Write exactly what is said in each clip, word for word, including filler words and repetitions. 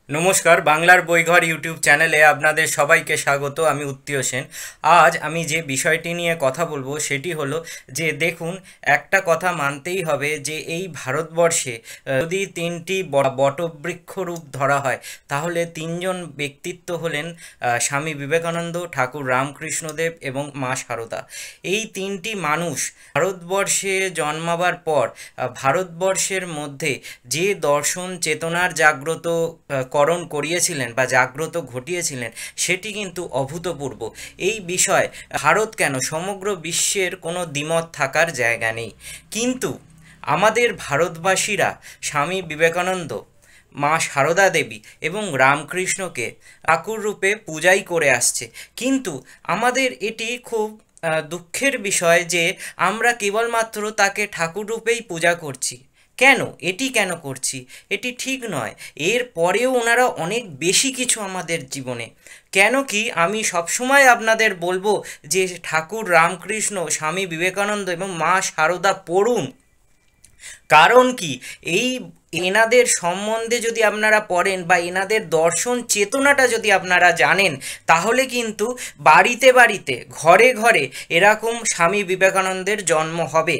नमस्कार बांगलार बई घर यूट्यूब चैनेले आपनादेर सबाइके स्वागत। आमी उत्तीय सेन। आज आमी जे विषयटी निये कथा बोलबो सेटी हलो जे देखुन एकटा कथा मानतेई हबे जे एई भारतवर्षे यदि तीनटी बटबृक्ष रूप धरा हय ताहले तीनजन व्यक्तित्व हलेन स्वामी विवेकानंद, ठाकुर रामकृष्ण देव एवं मा शारदा। एई तीनटी मानुष भारतवर्षे जन्माबार पर भारतवर्षेर मध्ये जे दर्शन चेतनार जाग्रत করণ করিয়েছিলেন বা জাগ্রত ঘটিয়েছিলেন সেটি কিন্তু অভূতপূর্ব। এই বিষয় ভারত কেন সমগ্র বিশ্বের কোনো দ্বিমত থাকার জায়গা নেই, কিন্তু আমাদের ভারতবাসীরা স্বামী বিবেকানন্দ, মা সারদা দেবী এবং রামকৃষ্ণকে ঠাকুর রূপে পূজাই করে আসছে। কিন্তু আমাদের এটি খুব দুঃখের বিষয় যে আমরা কেবলমাত্র তাকে ঠাকুর রূপেই পূজা করছি। কেন এটি কেন করছি? এটি ঠিক নয়। এর পরেও ওনারা অনেক বেশি কিছু আমাদের জীবনে। কেন কি আমি সবসময় আপনাদের বলবো যে ঠাকুর রামকৃষ্ণ, স্বামী বিবেকানন্দ এবং মা সারদা পড়ুন। কারণ কি এই এনাদের সম্বন্ধে যদি আপনারা পড়েন বা এনাদের দর্শন চেতনাটা যদি আপনারা জানেন তাহলে কিন্তু বাড়িতে বাড়িতে ঘরে ঘরে এরকম স্বামী বিবেকানন্দের জন্ম হবে।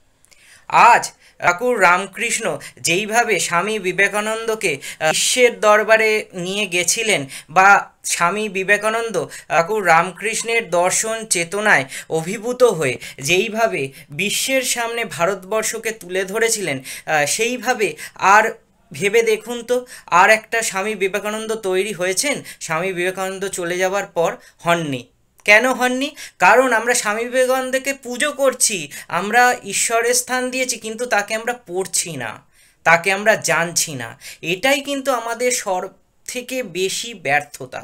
আজ ঠাকুর রামকৃষ্ণ যেইভাবে স্বামী বিবেকানন্দকে বিশ্বের দরবারে নিয়ে গেছিলেন বা স্বামী বিবেকানন্দ ঠাকুর রামকৃষ্ণের দর্শন চেতনায় অভিভূত হয়ে যেইভাবে বিশ্বের সামনে ভারতবর্ষকে তুলে ধরেছিলেন, সেইভাবে আর ভেবে দেখুন তো আর একটা স্বামী বিবেকানন্দ তৈরি হয়েছেন? স্বামী বিবেকানন্দ চলে যাওয়ার পর হননি। কেন হননি? কারণ আমরা স্বামী বিবেকানন্দকে পুজো করছি, আমরা ঈশ্বরের স্থান দিয়েছি, কিন্তু তাকে আমরা পড়ছি না, তাকে আমরা জানছি না। এটাই কিন্তু আমাদের সব থেকে বেশি ব্যর্থতা।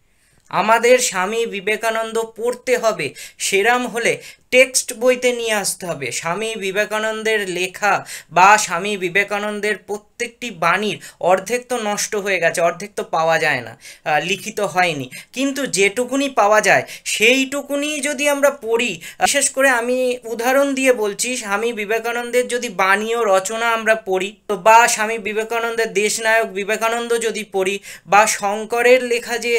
আমাদের স্বামী বিবেকানন্দ পড়তে হবে, সেরাম হলে টেক্সট বইতে নিয়ে আসতে হবে। স্বামী বিবেকানন্দের লেখা বা স্বামী বিবেকানন্দের প্রত্যেকটি বাণীর অর্ধেক তো নষ্ট হয়ে গেছে, অর্ধেক তো পাওয়া যায় না, লিখিত হয়নি, কিন্তু যেটুকুনি পাওয়া যায় সেইটুকুনি যদি আমরা পড়ি, বিশেষ করে আমি উদাহরণ দিয়ে বলছি, স্বামী বিবেকানন্দের যদি বাণী ও রচনা আমরা পড়ি বা স্বামী বিবেকানন্দের দেশনায়ক বিবেকানন্দ যদি পড়ি বা শঙ্করের লেখা যে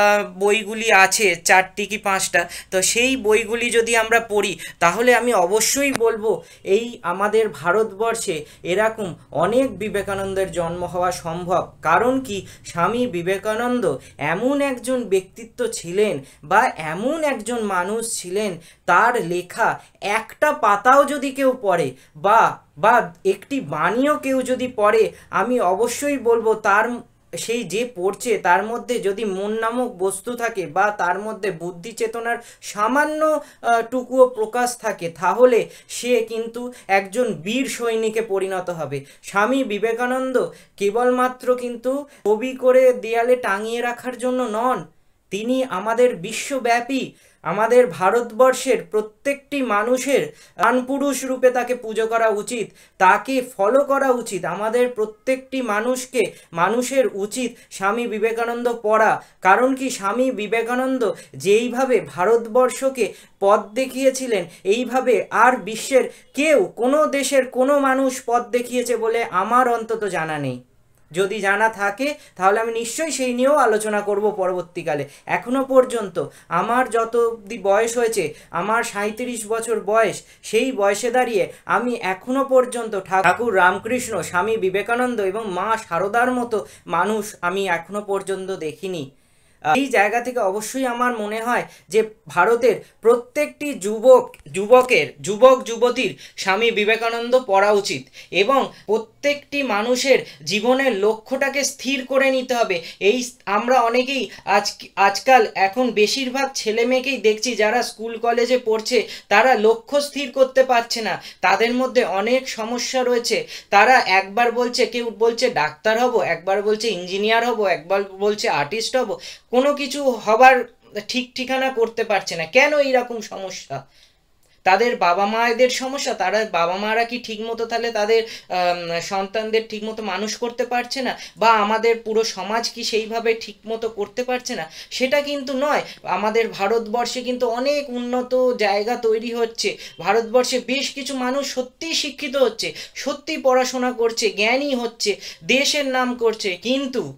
বইগুলি আছে চারটি কি পাঁচটা, তো সেই বইগুলি যদি আমরা পড়ি তাহলে আমি অবশ্যই বলবো এই আমাদের ভারতবর্ষে এরকম অনেক বিবেকানন্দের জন্ম হওয়া সম্ভব। কারণ কি স্বামী বিবেকানন্দ এমন একজন ব্যক্তিত্ব ছিলেন বা এমন একজন মানুষ ছিলেন, তার লেখা একটা পাতাও যদি কেউ পড়ে বা বা একটি বাণীও কেউ যদি পড়ে, আমি অবশ্যই বলবো তার সেই যে পড়ছে তার মধ্যে যদি মন নামক বস্তু থাকে বা তার মধ্যে বুদ্ধি চেতনার সামান্য টুকুও প্রকাশ থাকে তাহলে সে কিন্তু একজন বীর সৈনিকে পরিণত হবে। স্বামী বিবেকানন্দ কেবলমাত্র কিন্তু ছবি করে দেয়ালে টাঙিয়ে রাখার জন্য নন, তিনি আমাদের বিশ্বব্যাপী আমাদের ভারতবর্ষের প্রত্যেকটি মানুষের প্রাণপুরুষ রূপে তাকে পুজো করা উচিত, তাকে ফলো করা উচিত। আমাদের প্রত্যেকটি মানুষকে মানুষের উচিত স্বামী বিবেকানন্দ পড়া। কারণ কি স্বামী বিবেকানন্দ যেইভাবে ভারতবর্ষকে পথ দেখিয়েছিলেন, এইভাবে আর বিশ্বের কেউ কোনো দেশের কোনো মানুষ পথ দেখিয়েছে বলে আমার অন্তত জানা নেই। যদি জানা থাকে তাহলে আমি নিশ্চয়ই সেই নিয়েও আলোচনা করব পরবর্তীকালে। এখনও পর্যন্ত আমার যত অবধি বয়স হয়েছে, আমার সাঁইত্রিশ বছর বয়স, সেই বয়সে দাঁড়িয়ে আমি এখনও পর্যন্ত ঠাকুর রামকৃষ্ণ, স্বামী বিবেকানন্দ এবং মা সারদার মতো মানুষ আমি এখনও পর্যন্ত দেখিনি। এই জায়গা থেকে অবশ্যই আমার মনে হয় যে ভারতের প্রত্যেকটি যুবক যুবকের যুবক যুবতীর স্বামী বিবেকানন্দ পড়া উচিত এবং প্রত্যেকটি মানুষের জীবনের লক্ষ্যটাকে স্থির করে নিতে হবে। এই আমরা অনেকেই আজ আজকাল এখন বেশিরভাগ ছেলে মেয়েকেই দেখছি যারা স্কুল কলেজে পড়ছে, তারা লক্ষ্য স্থির করতে পারছে না, তাদের মধ্যে অনেক সমস্যা রয়েছে। তারা একবার বলছে, কেউ বলছে ডাক্তার হব, একবার বলছে ইঞ্জিনিয়ার হব, একবার বলছে আর্টিস্ট হব, কোনো কিছু হবার ঠিক ঠিকানা করতে পারছে না। কেন এইরকম সমস্যা? তাদের বাবা মায়েদের সমস্যা। তারা বাবা মারা কি ঠিকমতো তাহলে তাদের সন্তানদের ঠিকমতো মানুষ করতে পারছে না, বা আমাদের পুরো সমাজ কি সেইভাবে ঠিকমতো করতে পারছে না? সেটা কিন্তু নয়। আমাদের ভারতবর্ষে কিন্তু অনেক উন্নত জায়গা তৈরি হচ্ছে। ভারতবর্ষে বেশ কিছু মানুষ সত্যিই শিক্ষিত হচ্ছে, সত্যি পড়াশোনা করছে, জ্ঞানী হচ্ছে, দেশের নাম করছে, কিন্তু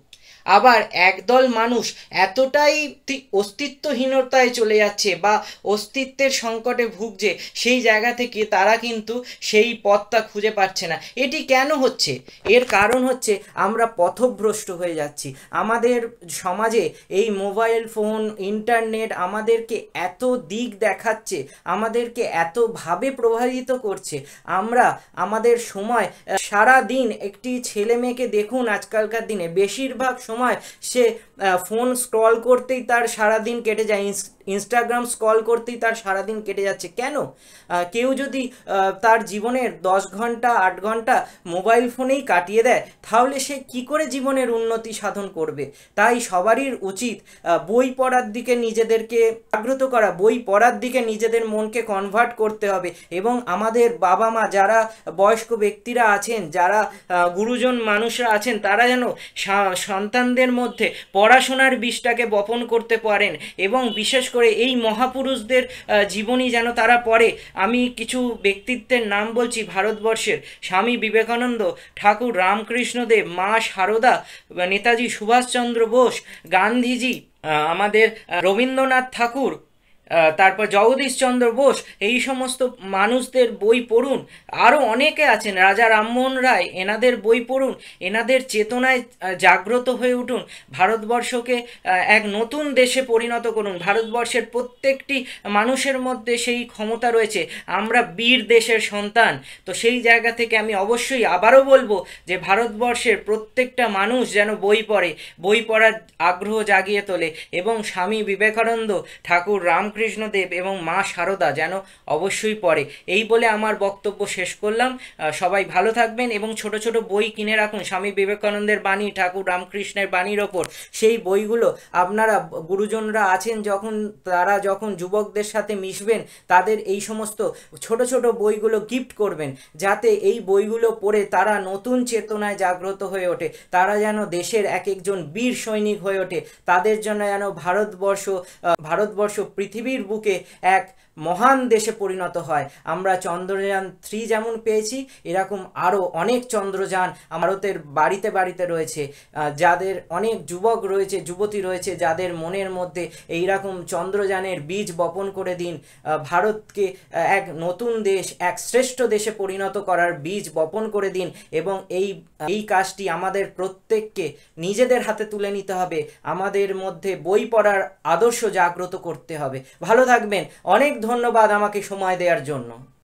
আবার একদল মানুষ এতটাই অস্তিত্বহীনতায় চলে যাচ্ছে বা অস্তিত্বের সংকটে ভুগছে, সেই জায়গা থেকে তারা কিন্তু সেই পথটা খুঁজে পাচ্ছে না। এটি কেন হচ্ছে? এর কারণ হচ্ছে আমরা পথভ্রষ্ট হয়ে যাচ্ছি। আমাদের সমাজে এই মোবাইল ফোন, ইন্টারনেট আমাদেরকে এত দিক দেখাচ্ছে, আমাদেরকে এতভাবে প্রভাবিত করছে। আমরা আমাদের সময়, সারা দিন একটি ছেলে মেয়েকে দেখুন, আজকালকার দিনে বেশিরভাগ সময় সে ফোন স্ক্রল করতেই তার সারা দিন কেটে যায়, ইনস্টাগ্রাম স্ক্রল করতেই তার সারাদিন কেটে যাচ্ছে। কেন? কেউ যদি তার জীবনের দশ ঘন্টা আট ঘন্টা মোবাইল ফোনেই কাটিয়ে দেয়, তাহলে সে কি করে জীবনের উন্নতি সাধন করবে? তাই সবারই উচিত বই পড়ার দিকে নিজেদেরকে জাগ্রত করা, বই পড়ার দিকে নিজেদের মনকে কনভার্ট করতে হবে। এবং আমাদের বাবা মা যারা বয়স্ক ব্যক্তিরা আছেন, যারা গুরুজন মানুষরা আছেন, তারা যেন সন্তানদের মধ্যে পড়াশোনার বীজটাকে বপন করতে পারেন এবং বিশেষ করে এই মহাপুরুষদের জীবনী যেন তারা পড়ে। আমি কিছু ব্যক্তিত্বের নাম বলছি ভারতবর্ষের: স্বামী বিবেকানন্দ, ঠাকুর রামকৃষ্ণদেব, মা সারদা, নেতাজি সুভাষচন্দ্র বোস, গান্ধীজি, আমাদের রবীন্দ্রনাথ ঠাকুর, তারপর জগদীশচন্দ্র বোস, এই সমস্ত মানুষদের বই পড়ুন। আরও অনেকে আছেন, রাজা রামমোহন রায়, এনাদের বই পড়ুন, এনাদের চেতনায় জাগ্রত হয়ে উঠুন। ভারতবর্ষকে এক নতুন দেশে পরিণত করুন। ভারতবর্ষের প্রত্যেকটি মানুষের মধ্যে সেই ক্ষমতা রয়েছে। আমরা বীর দেশের সন্তান। তো সেই জায়গা থেকে আমি অবশ্যই আবারও বলবো যে ভারতবর্ষের প্রত্যেকটা মানুষ যেন বই পড়ে, বই পড়ার আগ্রহ জাগিয়ে তোলে এবং স্বামী বিবেকানন্দ, ঠাকুর রাম কৃষ্ণদেব এবং মা সারদা যেন অবশ্যই পড়ে। এই বলে আমার বক্তব্য শেষ করলাম। সবাই ভালো থাকবেন এবং ছোট ছোট বই কিনে রাখুন স্বামী বিবেকানন্দের বাণী, ঠাকুর রামকৃষ্ণের বাণীর ওপর। সেই বইগুলো আপনারা, গুরুজনরা আছেন যখন, তারা যখন যুবকদের সাথে মিশবেন, তাদের এই সমস্ত ছোট ছোট বইগুলো গিফট করবেন, যাতে এই বইগুলো পড়ে তারা নতুন চেতনায় জাগ্রত হয়ে ওঠে, তারা যেন দেশের এক একজন বীর সৈনিক হয়ে ওঠে, তাদের জন্য যেন ভারতবর্ষ ভারতবর্ষ পৃথিবীর বুকে এক মহান দেশে পরিণত হয়। আমরা চন্দ্রযান থ্রি যেমন পেয়েছি, এরকম আরও অনেক চন্দ্রযান ভারতের বাড়িতে বাড়িতে রয়েছে, যাদের অনেক যুবক রয়েছে, যুবতী রয়েছে, যাদের মনের মধ্যে এইরকম চন্দ্রযানের বীজ বপন করে দিন। ভারতকে এক নতুন দেশ, এক শ্রেষ্ঠ দেশে পরিণত করার বীজ বপন করে দিন এবং এই এই কাজটি আমাদের প্রত্যেককে নিজেদের হাতে তুলে নিতে হবে। আমাদের মধ্যে বই পড়ার আদর্শ জাগ্রত করতে হবে। ভালো থাকবেন। অনেক ধন্যবাদ আমাকে সময় দেওয়ার জন্য।